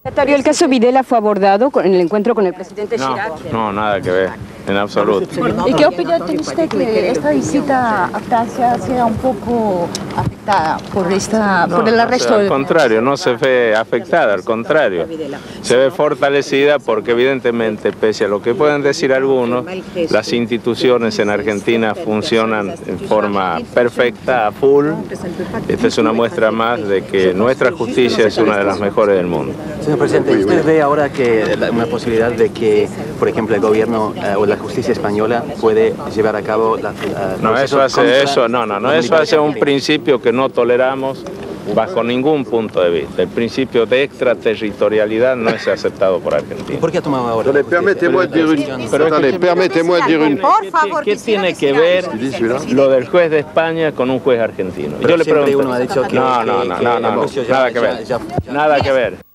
Secretario, ¿el caso Videla fue abordado en el encuentro con el presidente Chirac? No, nada que ver, en absoluto. ¿Y qué opinión tiene usted que esta visita a Francia sea un poco afectada por el arresto? Al contrario, no se ve afectada, al contrario. Se ve fortalecida porque evidentemente, pese a lo que pueden decir algunos, las instituciones en Argentina funcionan en forma perfecta, a full. Esta es una muestra más de que nuestra justicia es una de las mejores del mundo. Señor presidente, ¿usted ve ahora que una posibilidad de que, por ejemplo, el gobierno o la justicia española puede llevar a cabo eso hace un principio que no toleramos bajo ningún punto de vista. El principio de extraterritorialidad no es aceptado por Argentina. ¿Por qué ha tomado ahora? Permettez-moi de dire ¿Qué tiene que ver lo del juez de España con un juez argentino? Yo le pregunto. Uno ha dicho que nada que ver. Nada que ver.